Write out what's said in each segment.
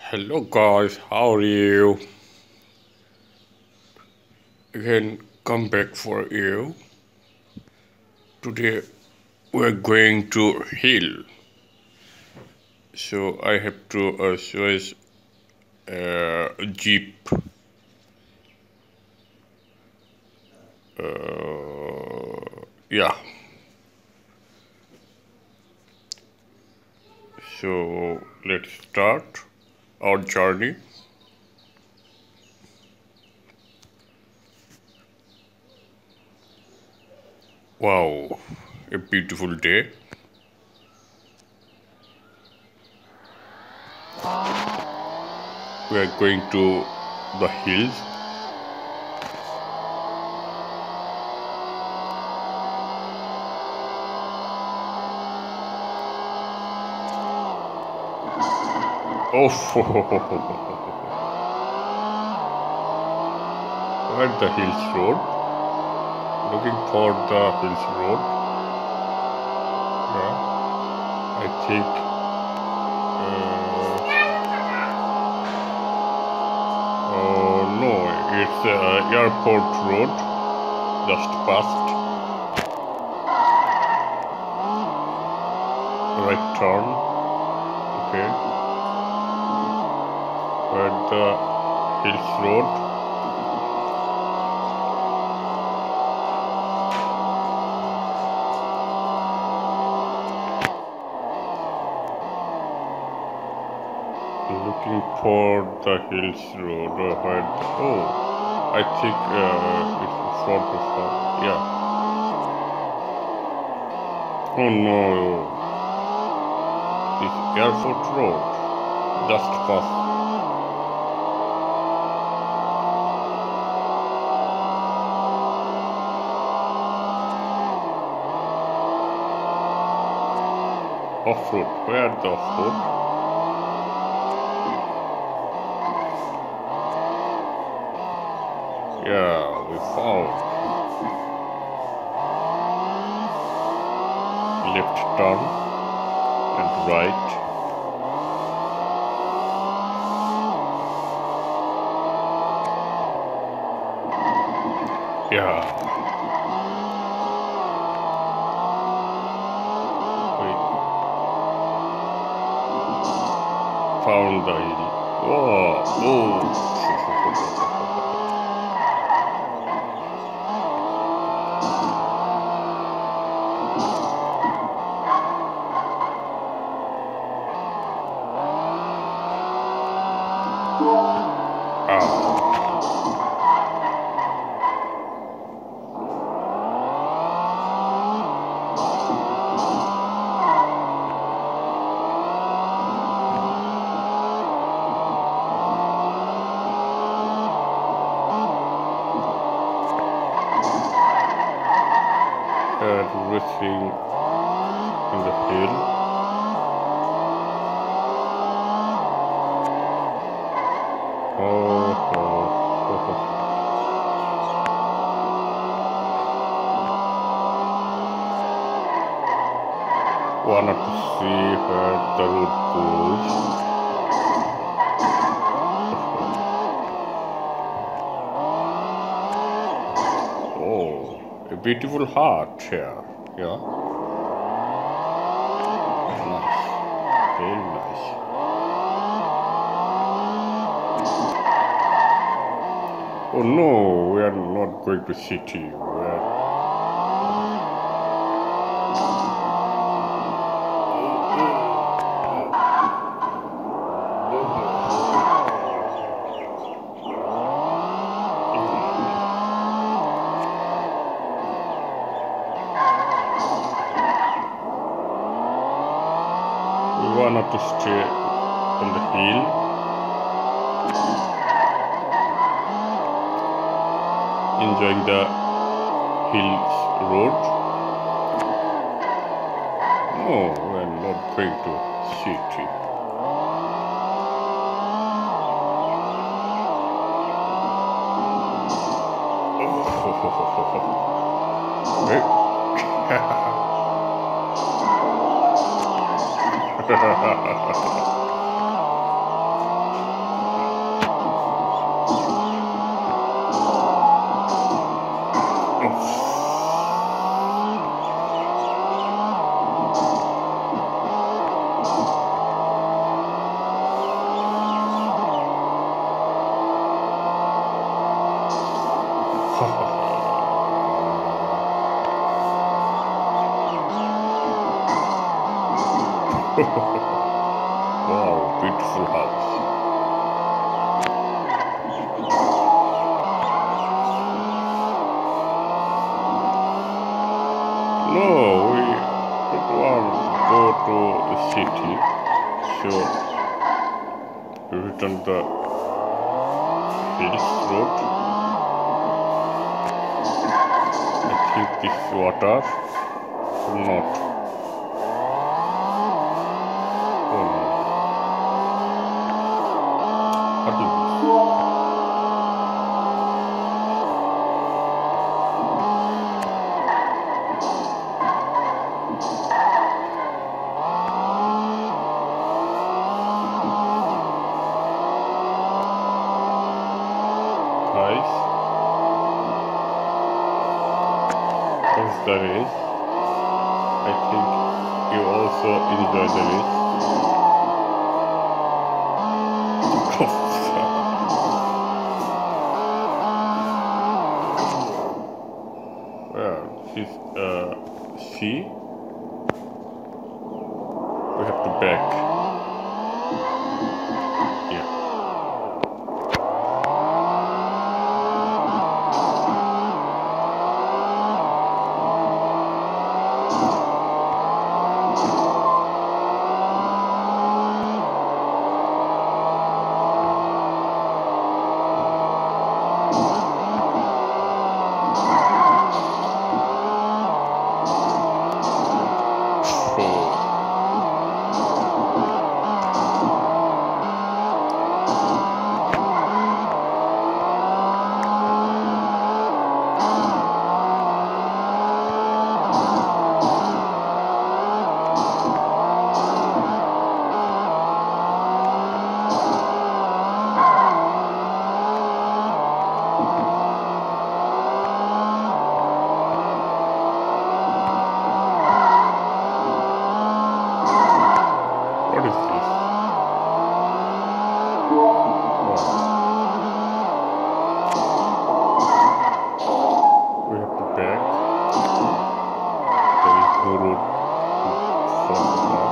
Hello guys, how are you? Again, come back for you. Today we're going to hill. So I have to choose a jeep. Yeah. So let's start our journey. Wow, a beautiful day. We are going to the hills. Oh, where the hills road? Looking for the hills road. Yeah, I think. Oh no, it's airport road. Just past. Right turn. Okay. Where the hills road. Looking for the hills road. Oh, I think it's front of front. Yeah. Oh no, it's airport road. Just past. Off-road. Where the off-road? Yeah, we found. Left turn and right. Yeah. We found the hill. Whoa. Oh. Everything in the hill. Wanted to see where the road goes. Oh, a beautiful heart here. Yeah. Nice. Very nice. Oh no, we are not going to city. We wanted to stay on the hill. Enjoying the hills road. No, we are not going to city. Wow, beautiful house. No, we don't want to go to the city, so we return the hills road. I think this water or not. Oh no. What is this? Guys, what's the race? I think you also enjoy the race. Well, this see, we have to back. Yeah. What is this? We have to back. There is no road for us.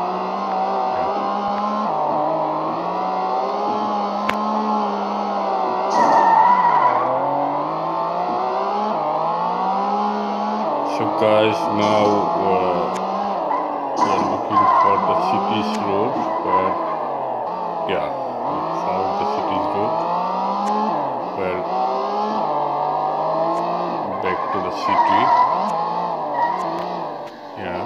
So guys, now we are looking for the city's road, but yeah, we found the city's road. Well, back to the city. Yeah.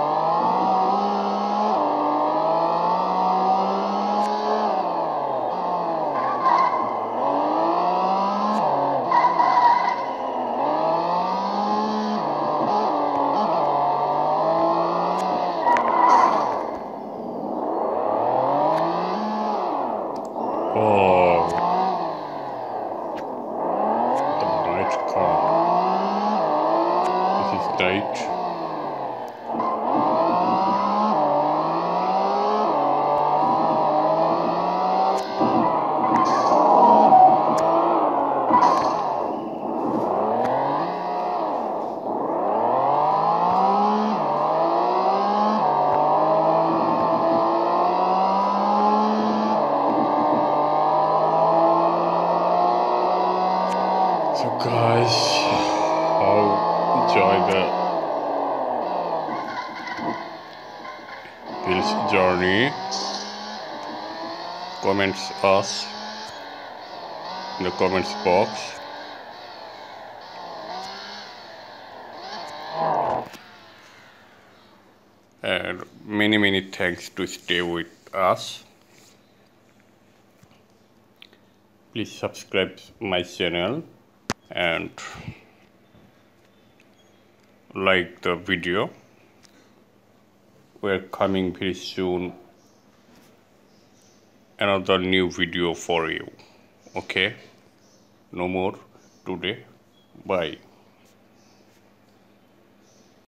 Oh, the night car. This is night. So guys, how enjoy the hills journey? Comments us in the comments box. And many thanks to stay with us. Please subscribe my channel and like the video. We're coming very soon another new video for you. Okay, no more today. Bye.